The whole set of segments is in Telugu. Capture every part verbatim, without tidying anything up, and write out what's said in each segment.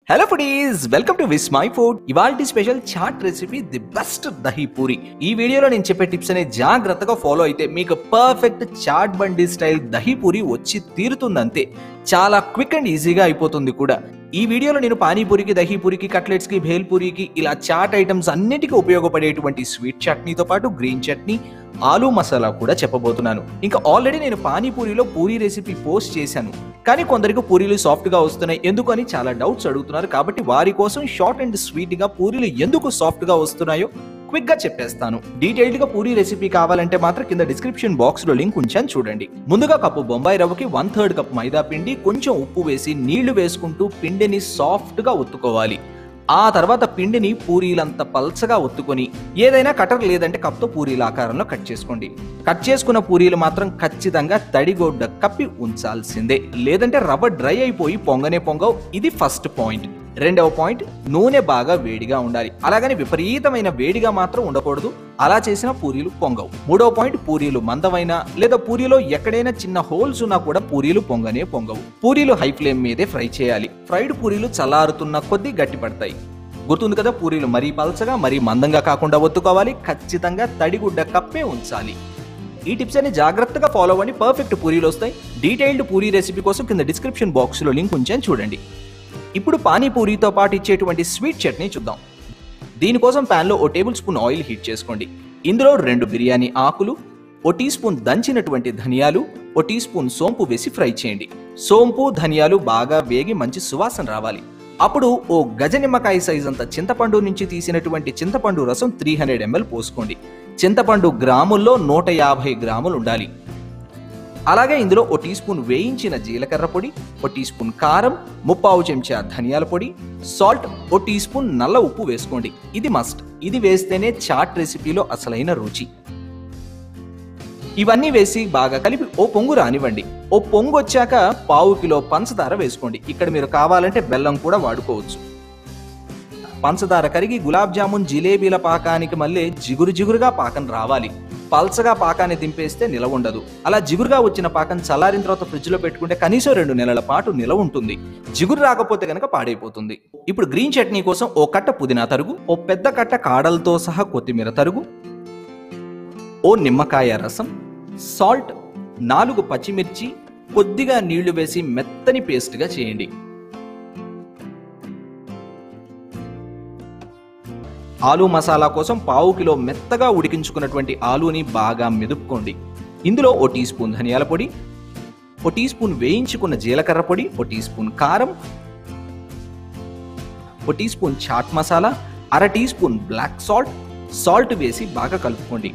Hello foodies, welcome to Vismai food. ఇవాల్టి special chaat recipe the best dahi puri. ఈ వీడియోలో నేను చెప్పే టిప్స్ అనే జాగ్రత్తగా ఫాలో అయితే మీకు పర్ఫెక్ట్ చాట్ బండి స్టైల్ దహి పూరి వచ్చి తీరుతుందంతే. చాలా క్విక్ అండ్ ఈజీగా అయిపోతుంది కూడా. ఈ వీడియోలో నేను పానీపూరికి, దహి పూరికి, కట్లెట్స్ కి, భేల్ పూరికి ఇలా చాట్ ఐటమ్స్ అన్నిటికీ ఉపయోగపడేటువంటి స్వీట్ చట్నీతో పాటు గ్రీన్ చట్నీ, ఆలూ మసాలా కూడా చెప్పబోతున్నాను. ఇంకా ఆల్రెడీ నేను పానీపూరిలో పూరి రెసిపీ పోస్ట్ చేశాను, కానీ కొందరికి పూరీలు సాఫ్ట్ గా వస్తున్నాయి ఎందుకు అని చాలా డౌట్స్ అడుగుతున్నారు. కాబట్టి వారి కోసం షార్ట్ అండ్ స్వీట్ గా పూరీలు ఎందుకు సాఫ్ట్ గా వస్తున్నాయో క్విక్ గా చెప్పేస్తాను. డీటెయిల్డ్ గా పూరీ రెసిపీ కావాలంటే మాత్రం కింద డిస్క్రిప్షన్ బాక్స్ లో లింక్ ఉంచాను చూడండి. ముందుగా కప్పు బొంబాయి రవ్వకి వన్ థర్డ్ కప్ మైదా పిండి, కొంచెం ఉప్పు వేసి నీళ్లు వేసుకుంటూ పిండిని సాఫ్ట్ గా ఒత్తుకోవాలి. ఆ తర్వాత పిండిని పూరీలంత పల్చగా ఒత్తుకొని ఏదైనా కటర్ లేదంటే కప్తో పూరీల ఆకారంలో కట్ చేసుకోండి. కట్ చేసుకున్న పూరీలు మాత్రం ఖచ్చితంగా తడిగొడ్డ కప్పి ఉంచాల్సిందే, లేదంటే రవ్వ డ్రై అయిపోయి పొంగనే పొంగవు. ఇది ఫస్ట్ పాయింట్. రెండవ పాయింట్, నూనె బాగా వేడిగా ఉండాలి, అలాగని విపరీతమైన వేడిగా మాత్రం ఉండకూడదు, అలా చేసిన పూరీలు పొంగవు. మూడవ పాయింట్, పూరీలు మందమైన లేదా పూరీలో ఎక్కడైనా చిన్న హోల్స్ ఉన్నా కూడా పూరీలు పొంగనే పొంగవు. పూరీలు హై ఫ్లేమ్ మీదే ఫ్రై చేయాలి. ఫ్రైడ్ పూరీలు చల్లారుతున్న కొద్దీ గట్టి పడతాయి. గుర్తుంది కదా, పూరీలు మరీ పల్చగా మరీ మందంగా కాకుండా ఒత్తుకోవాలి. ఖచ్చితంగా తడిగుడ్డ కప్పే ఉంచాలి. ఈ టిప్స్ అన్ని జాగ్రత్తగా ఫాలో అవ్వండి, పర్ఫెక్ట్ పూరీలు వస్తాయి. డీటెయిల్డ్ పూరీ రెసిపీ కోసం కింద డిస్క్రిప్షన్ బాక్స్ లో లింక్ ఉంచాను చూడండి. ఇప్పుడు పానీపూరితో పాటు ఇచ్చేటువంటి స్వీట్ చట్నీ చూద్దాం. దీనికోసం ప్యాన్లో ఓ టేబుల్ స్పూన్ ఆయిల్ హీట్ చేసుకోండి. ఇందులో రెండు బిర్యానీ ఆకులు, ఓ టీ స్పూన్ దంచినటువంటి ధనియాలు, ఓ టీ స్పూన్ సోంపు వేసి ఫ్రై చేయండి. సోంపు ధనియాలు బాగా వేగి మంచి సువాసన రావాలి. అప్పుడు ఓ గజ నిమ్మకాయ సైజ్ అంత చింతపండు నుంచి తీసినటువంటి చింతపండు రసం త్రీ హండ్రెడ్ ఎంఎల్ పోసుకోండి. చింతపండు గ్రాముల్లో నూట యాభై గ్రాములు ఉండాలి. అలాగే ఇందులో ఓ టీ స్పూన్ వేయించిన జీలకర్ర పొడి, ఓ టీ స్పూన్ కారం, ముప్పావు చెంచా ధనియాల పొడి, సాల్ట్, ఓ టీ స్పూన్ నల్ల ఉప్పు వేసుకోండి. ఇది మస్ట్. ఇది వేస్తేనే చాట్ రెసిపీలో అసలైన రుచి. ఇవన్నీ వేసి బాగా కలిపి ఓ పొంగు రానివ్వండి. ఓ పొంగు వచ్చాక పావు కిలో పంచదార వేసుకోండి. ఇక్కడ మీరు కావాలంటే బెల్లం కూడా వాడుకోవచ్చు. పంచదార కరిగి గులాబ్ జామున్ జిలేబీల పాకానికి మళ్ళీ జిగురు జిగురుగా పాకం రావాలి. పల్చగా పాకాన్ని దింపేస్తే నిలవ ఉండదు. అలా జిగురుగా వచ్చిన పాకం చల్లారిన తర్వాత ఫ్రిడ్జ్ లో పెట్టుకుంటే కనీసం రెండు నెలల పాటు నిలవ ఉంటుంది. జిగురు రాకపోతే కనుక పాడైపోతుంది. ఇప్పుడు గ్రీన్ చట్నీ కోసం ఓ కట్ట పుదీనా తరుగు, ఓ పెద్ద కట్ట కాడలతో సహా కొత్తిమీర తరుగు, ఓ నిమ్మకాయ రసం, సాల్ట్, నాలుగు పచ్చిమిర్చి, కొద్దిగా నీళ్లు వేసి మెత్తని పేస్ట్ గా చేయండి. ఆలూ మసాలా కోసం పావు కిలో మెత్తగా ఉడికించుకున్నటువంటి ఆలూని బాగా మెదుపుకోండి. ఇందులో ఓ టీ స్పూన్ ధనియాల పొడి, ఓ టీ స్పూన్ వేయించుకున్న జీలకర్ర పొడి, ఓ టీ స్పూన్ కారం, ఓ టీ స్పూన్ చాట్ మసాలా, అర teaspoon black salt, salt వేసి బాగా కలుపుకోండి.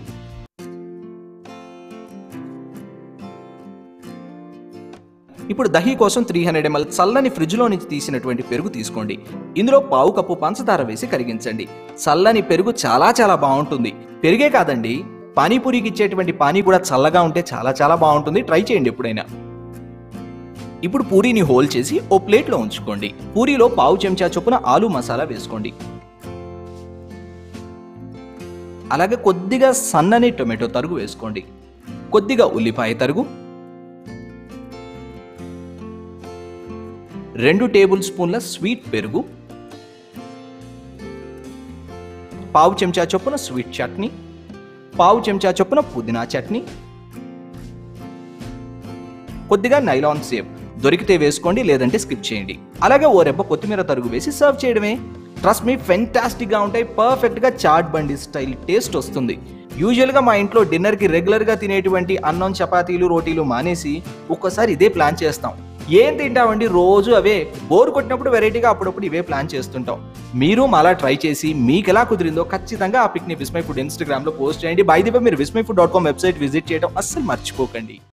ఇప్పుడు దహి కోసం త్రీ హండ్రెడ్ ఎంఎల్ చల్లని ఫ్రిడ్జ్ లో నుంచి తీసినటువంటి పెరుగు తీసుకోండి. ఇందులో పావు కప్పు పంచదార వేసి కరిగించండి. చల్లని పెరుగు చాలా చాలా బాగుంటుంది. పెరిగే కాదండి, పానీపూరికి ఇచ్చేటువంటి పానీ కూడా చల్లగా ఉంటే చాలా చాలా బాగుంటుంది. ట్రై చేయండి ఎప్పుడైనా. ఇప్పుడు పూరీని హోల్ చేసి ఓ ప్లేట్ లో ఉంచుకోండి. పూరీలో పావు చెంచా చొప్పున ఆలూ మసాలా వేసుకోండి. అలాగే కొద్దిగా సన్నని టొమాటో తరుగు వేసుకోండి. కొద్దిగా ఉల్లిపాయ తరుగు, రెండు టేబుల్ స్పూన్ల స్వీట్ పెరుగు, పావు చెంచా చొప్పున స్వీట్ చట్నీ, పావు చెంచా చొప్పున పుదీనా చట్నీ, కొద్దిగా నైలాన్ సేవ్ దొరికితే వేసుకోండి, లేదంటే స్కిప్ చేయండి. అలాగే ఓ రెబ్బ కొత్తిమీర తరుగు వేసి సర్వ్ చేయడమే. ట్రస్ట్ మీ, ఫెంటాస్టిక్ గా ఉంటాయి. పర్ఫెక్ట్ గా చాట్ బండి స్టైల్ టేస్ట్ వస్తుంది. యూజువల్ గా మా ఇంట్లో డిన్నర్ కి రెగ్యులర్ గా తినేటువంటి అన్నం, చపాతీలు, రోటీలు మానేసి ఒక్కసారి ఇదే ప్లాన్ చేస్తాం. ఏం తింటామండి రోజు అవే. బోర్ కొట్టినప్పుడు వెరైటీగా అప్పుడప్పుడు ఇవే ప్లాన్ చేస్తుంటాం. మీరు అలా ట్రై చేసి మీకు ఎలా కుదిరిందో ఖచ్చితంగా ఆ పిక్ ని విస్మై ఫుడ్ ఇన్స్టాగ్రామ్ లో పోస్ట్ చేయండి. బై ది వే, మీరు Vismai food dot com website visit చేయడం అస్సలు మర్చిపోకండి.